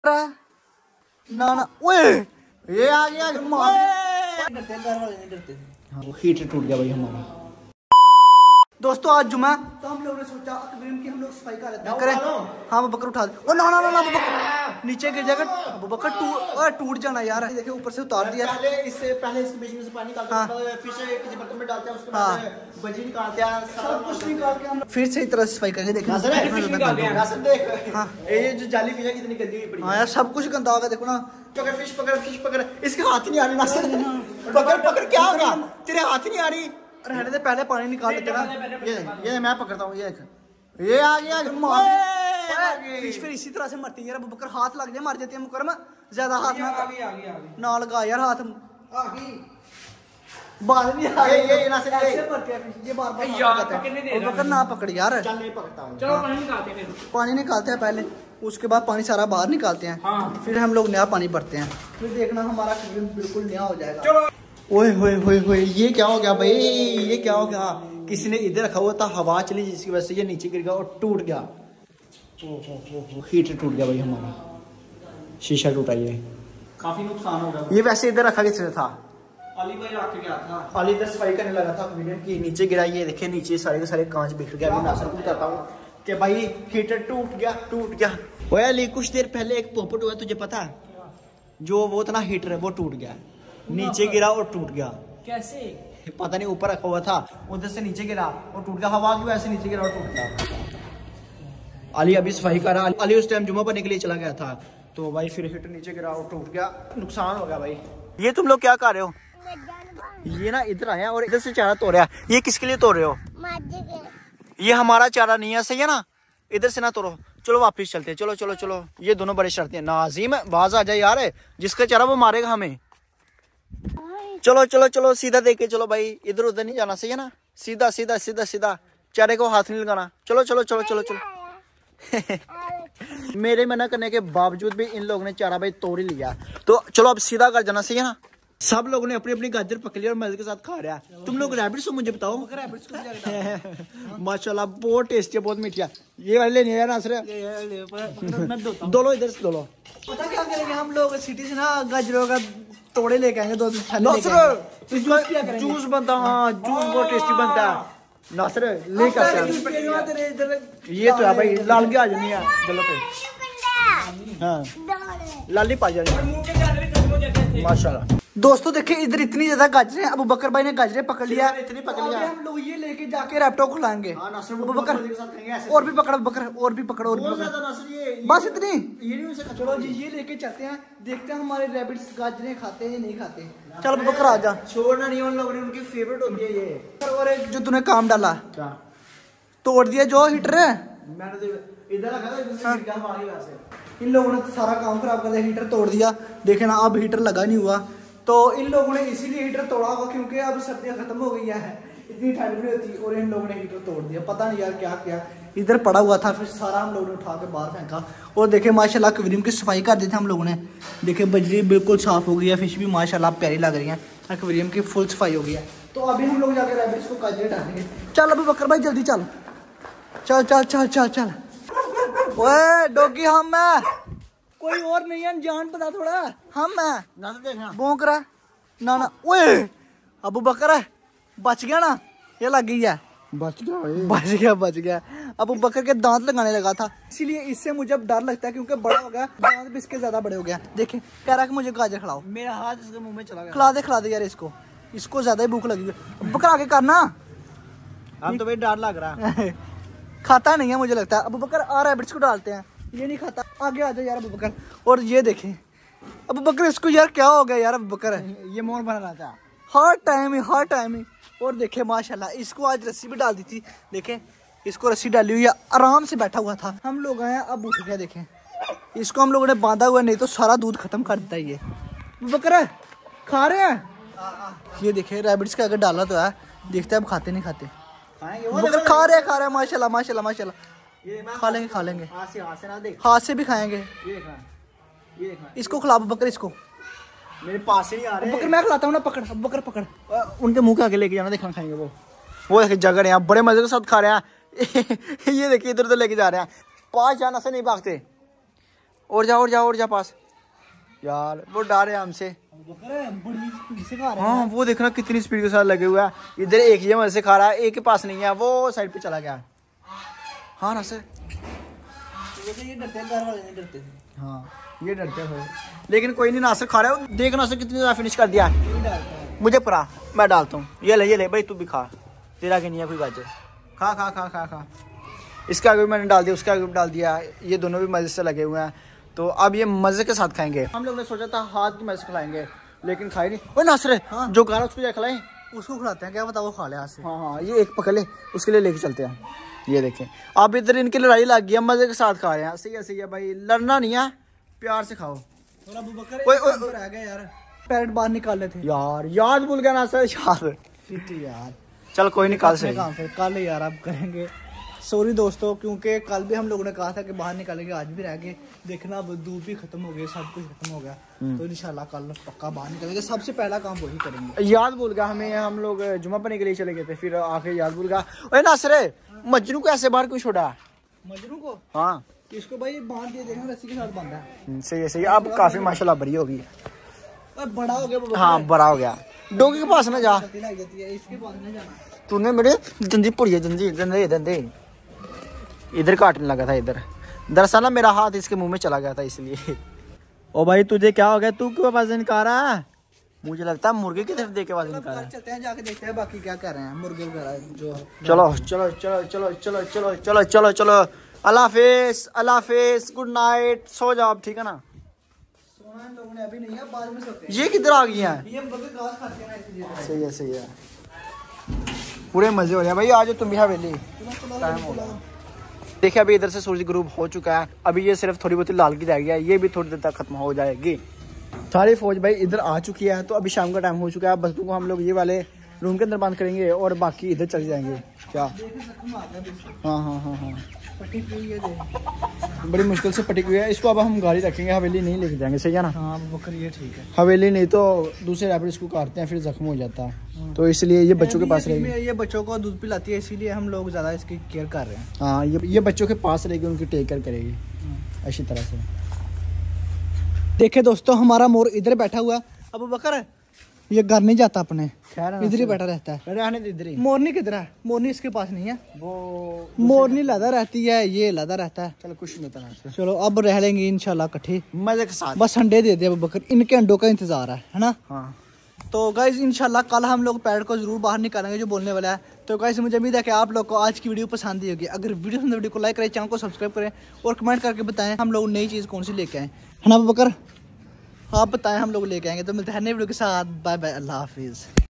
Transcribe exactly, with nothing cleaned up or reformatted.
ना ना ओए ये आ गया डरते डरते हाँ वो हीटर टूट गया भाई हमारा। दोस्तों आज जुमा तो हम लोगों ने सोचा अकबरीम की हम लोग सफाई कर लेते करें। हाँ बकर उठा दे। ओ ना ना ना बकर नीचे गिर जाएगा। बकर टूट टूट जाना यार। देखिए ऊपर से उतार दिया। पहले इससे पहले इसके बीच में से पानी निकालते हैं, फिर से किसी बर्तन में डालते हैं, उसके बाद बजी निकालते हैं, सब कुछ निकाल के हम फिर सही तरह से सफाई करके देखें। हाँ ये जो जाली फिश है कितनी गंदी हुई पड़ी। हाँ यार सब कुछ गंदा होगा। देखो ना पकड़ फिश पकड़ फिश पकड़ इसके हाथ नहीं आ रही नासिर। पकड़ पकड़ क्या हो गया तेरे हाथ नहीं आ रही। रहने दे पहले पानी निकाल लेते ना। ये ये मैं पकड़ता हूँ। ये ये आ गया फिश फिर इसी तरह से मरती है यार। बकर हाथ लग जाए मर जाती है। मुकरमा ज्यादा हाथ ना ना लगा यार हाथ बाल भी आ ये ये नासिर ऐसे मरती है फिश। ये बार बार बकर ना पकड़ यार। चल नहीं पकड़ता हूं। चलो पानी निकालते हैं। पानी निकालते हैं पहले, उसके बाद पानी सारा बाहर निकालते हैं। हाँ। फिर हम लोग नया पानी भरते हैं। फिर देखना हमारा बिल्कुल नया हो जाएगा। चलो ओए होए होए होए ये क्या हो गया भाई। ये क्या हो गया। किसी ने इधर रखा हुआ था, हवा चली जिसकी वजह से ये नीचे गिर गया और टूट गया। ओहो हीटर टूट गया भाई हमारा। शीशा टूटा ये काफी नुकसान हो गया। ये वैसे इधर रखा किसने था। अली भाई रख गया था। अली इधर सफाई करने लगा था कि नीचे गिरा। ये देखिए नीचे सारे के सारे कांच बिखर गया। मैं नासर को बताता हूँ कि भाई हीटर टूट गया टूट गया। ओए अली कुछ देर पहले एक पोपट हुआ तुझे पता है। जो वो था ना हीटर है वो टूट गया, नीचे गिरा और टूट गया। कैसे पता नहीं, ऊपर रखा हुआ था उधर से नीचे गिरा और टूट गया। हवा की वजह से नीचे गिरा और टूट गया। अली अभी सफाई कर रहा। अली उस टाइम जुम्मा पढ़ने के लिए चला गया था तो भाई फिर हीटर नीचे गिरा और टूट गया। नुकसान हो गया भाई। ये तुम लोग क्या कर रहे हो। ये ना इधर आया और इधर से चारा तोड़ रहा है। ये किसके लिए तोड़ रहे हो। ये हमारा चारा नहीं है, सही है ना। इधर से ना तोड़ो। चलो वापिस चलते हैं। चलो चलो चलो ये दोनों बड़े शर्तें हैं। नाज़ीम बाज आ जाए यार, जिसका चारा वो मारेगा हमें। चलो चलो चलो सीधा देखे चलो भाई, इधर उधर नहीं जाना, सही है ना। सीधा सीधा सीधा सीधा चारे को हाथ नहीं लगाना। चलो चलो चलो चलो चलो मेरे मना करने के बावजूद भी इन लोगों ने चारा भाई तोड़ ही लिया। तो चलो अब सीधा कर जाना, सही है ना। सब लोगों ने अपनी अपनी गाजर पकड़ लिया और मजे के साथ खा रहा है। तुम लोग रैबिट्स हो मुझे बताओ। माशाल्लाह बहुत टेस्टी है, बहुत मीठी है। ये वाले लेनी है ना सर। दो लो इधर से दो लो। पता क्या करेंगे हम लोग सिटी से ना गाजरों का तोड़े लेके आएंगे। दो जूस बनता। हाँ जूस बहुत टेस्टी बनता है नासर लेकर। ये तो है भाई लाल की आ जानी है गलत है। हाँ लाली पा जानी माशाल्लाह। दोस्तों देखिए इधर इतनी ज्यादा गाजरें। अबू बकर भाई ने गाजरें पकड़ लिया। इतनी पकड़ लिया हम लोग ये लेके जाके रैप्टो खुलाएंगे। अबू बकर और भी पकड़ बकर और भी पकड़ और भी पकड़। बस इतनी। चलो जी ये लेके चलते हैं, देखते हैं हमारे रैबिट्स गाजरें खाते हैं नहीं खाते। चल अबू बकर आ जा। छोड़ना नहीं उन लोगों ने, उनकी फेवरेट होती है ये। और एक जो तूने काम डाला तोड़ दिया जो हीटर है। इधर इन लोगों ने सारा काम खराब कर दिया, हीटर तोड़ दिया। देखे ना अब हीटर लगा नहीं हुआ। तो इन लोगों ने इसीलिए हीटर तोड़ा होगा क्योंकि अब सर्दियां खत्म हो गई है, इतनी ठंड नहीं होती और इन लोगों ने हीटर तोड़ दिया। पता नहीं यार क्या क्या इधर पड़ा हुआ था। फिर सारा हम लोगों ने उठा के बाहर फेंका। और देखे माशाल्लाह अक्वेरियम की सफाई कर दी थी हम लोगों ने। देखे बजरी बिल्कुल साफ हो गई है, फिश भी माशाल्लाह प्यारी लग रही है। एक्वेरियम की फुल सफाई हो गई है। तो अभी हम लोग जाकर रैबिट्स को गाजरे डालेंगे। चल अभी बकर भाई जल्दी चल चल चल चल चल चल। ओए डॉगी हम है, कोई और नहीं है, जान पता थोड़ा हम है ना। देखना भौंक रहा ना ना। ओए अबू बकर है बच गया ना। ये लग गई है। बच गया बच गया बच गया। अबू बकर के दांत लगाने लगा था, इसीलिए इससे मुझे डर लगता है क्योंकि बड़ा हो गया, दांत भी इसके ज्यादा बड़े हो गया। देखे कह रहा है कि मुझे गाजर खिलाओ। मेरा हाथ इसके मुंह में चला गया। खिला दे खिला दे यार इसको, इसको ज्यादा ही भूख लगी है। बकर आगे करना। अब तो भाई डर लग रहा है। खाता नहीं है मुझे लगता है। अबू बकर आ रैबिट्स को डालते हैं, ये नहीं खाता। आगे आ जाओ यार अबू बकर। और ये देखें अबू बकर इसको यार क्या हो गया यार। अबू बकर ये मोर बना रहा था हर टाइम ही हर टाइम ही। और देखे माशाल्लाह इसको आज रस्सी भी डाल दी थी। देखें इसको रस्सी डाली हुई है, आराम से बैठा हुआ था। हम लोग आए अब उठ गया। देखें इसको हम लोगों ने बांधा हुआ, नहीं तो सारा दूध खत्म कर देता है ये। अबू बकर खा रहे हैं। ये देखे रैबिट्स का अगर डाला तो है, देखते हैं अब खाते नहीं खाते। बकर खा रहे खा रहे माशाल्लाह माशाल्लाह माशाल्लाह। खा लेंगे खा लेंगे हाथ से भी खाएंगे। इसको खिला बकर, इसको मेरे पास से नहीं आ रहे। बकर मैं खिलाता हूँ ना, पकड़ बकर पकड़। उनके मुंह के आगे लेके जाना, देखना खाएंगे वो। वो जगह हैं बड़े मजे के साथ खा रहे हैं। ये देखिए इधर उधर लेके जा रहे हैं। पाँच जाना से नहीं भागते। और जा और जा और जा पास यार, वो डर है हमसे। हाँ वो देखना कितनी स्पीड के साथ लगे हुआ है। इधर एक ये मजे से खा रहा है, एक के पास नहीं है, वो साइड पे चला गया। हाँ ना सर, ये डरते हैं, घर वाले नहीं डरते। हाँ ये डरते हैं, लेकिन कोई नहीं, नासिर खा रहा है। देख नासिर कितनी ज्यादा फिनिश कर दिया। मुझे परा, मैं डालता हूँ। ये ले ये ले भाई, तू भी खा, तेरा के नहीं है कोई गाजर। खा खा खा खा खा। इसके आगे भी मैंने डाल दिया, उसके आगे भी डाल दिया। ये दोनों भी मजे से लगे हुए हैं, तो अब ये मजे के साथ खाएंगे। हम लोग ने सोचा था हाथ की मजे से खिलाएंगे, लेकिन खाए नहीं। वो नासिर हाँ। जो खा रहा उसको क्या खिलाएं, उसको खिलाते हैं, क्या पता वो खा ले हाथ से। हाँ हाँ, ये एक पकड़ ले, उसके लिए लेके चलते हैं। ये देखें, अब इधर इनकी लड़ाई लग गई है, मजे के साथ खा रहे हैं। सही है सही है भाई, लड़ना नहीं है, प्यार से खाओ। यार पैरेट बाहर निकाल लेते यार, याद भूल गया नासिर यार। यार चल कोई नहीं, कल से काम, फिर कल यार आप करेंगे। सॉरी दोस्तों, क्योंकि कल भी हम लोगों ने कहा था कि बाहर निकालेंगे, आज भी रह गए। देखना अब धूप भी खत्म हो गई, सब कुछ खत्म हो गया, तो इंशाल्लाह कल पक्का बाहर निकलेंगे। सबसे पहला काम वही करेंगे। याद भूल गया हमें, हम लोग जुम्मा पढ़ने के लिए चले गए थे, फिर आके याद भूल गया। ओए नासिर, मजनू को ऐसे बाहर क्यों छोड़ा? मजनू को? हाँ इसको भाई बांध दिया, देखना रस्सी के साथ बांधा है। सही है सही है, अब काफी माशाल्लाह बड़ी हो गई, बड़ा हो गया। हाँ बड़ा हो गया। डोगी के पास ना जा, इसके पास ना जाना। तूने मेरे दंदी पुड़िया दंदी दंदे दंदे इधर काटने लगा था। इधर दरअसल ना मेरा हाथ इसके मुंह में चला गया था, इसलिए। ओ भाई तुझे क्या हो गया, तू क्यों वजन निकाल रहा है? मुझे लगता है मुर्गे की तरफ देख के वजन निकाल रहा है। चलते हैं, जाके देखते हैं बाकी क्या कर रहे हैं मुर्गे वगैरह जो। चलो चलो चलो चलो चलो चलो चलो चलो चलो, अल्लाह हाफिज अल्लाह हाफिज, गुड नाइट, सो जाओ अब, ठीक है ना? सोना हम लोगों ने अभी नहीं है, बाद में सोते हैं। ये किधर आ गई हैं? ये बकरे घास खाते हैं ना, इसलिए। सही है सही है, पूरे मजे हो रहे हैं भाई। आज तुम भी हवेली, टाइम हो गया। देखिए अभी इधर से सूरज ग्रुप हो चुका है, अभी ये सिर्फ थोड़ी बहुत लाल की रह गया है, ये भी थोड़ी देर तक खत्म हो जाएगी। सारी फौज भाई इधर आ चुकी है, तो अभी शाम का टाइम हो चुका है। बच्चों को हम लोग ये वाले रूम के अंदर बंद करेंगे और बाकी इधर चले जाएंगे। क्या? हाँ हाँ हाँ हाँ, बड़ी मुश्किल से पटी हुई है। इसको अब हम गाड़ी रखेंगे, हवेली नहीं लेके जाएंगे। सही है ना? हाँ बकर, ये ठीक है। हवेली नहीं तो दूसरे रैपिड इसको काटते हैं, फिर जख्म हो जाता है, तो इसलिए ये बच्चों के पास रहेगी। ये बच्चों को दूध पिलाती है, इसीलिए हम लोग ज़्यादा इसकी केयर कर रहे हैं। हाँ ये ये बच्चों के पास रहेगी, उनकी टेक केयर करेगी अच्छी तरह से। देखे दोस्तों, हमारा मोर इधर बैठा हुआ है। अब बकर ये घर नहीं जाता अपने, इधर ही बैठा रहता है। रहने इधर ही। मोरनी किधर है? मोरनी इसके पास नहीं है, वो मोरनी लदा रहती है, ये लदा रहता है। चलो कुछ नहीं होता। चलो अब रह लेंगे इंशाल्लाह इकट्ठे मजे के साथ। बस अंडे दे दे अब बकर, इनके अंडों का इंतजार है, है ना? हाँ। तो गाइस इंशाल्लाह कल हम लोग पैरेट को जरूर बाहर निकालेंगे, जो बोलने वाला है। तो गाइस मुझे उम्मीद है कि आप लोग को आज की वीडियो पसंद आई होगी। अगर वीडियो पसंद, वीडियो को लाइक करें, चैनल को सब्सक्राइब करें और कमेंट करके बताएं हम लोग नई चीज़ कौन सी लेके आए, है ना बकर? आप बताएं, हम लोग लेके आएंगे। तो मिलते हैं नई वीडियो के साथ। बाय बाय, अल्लाह हाफिज़।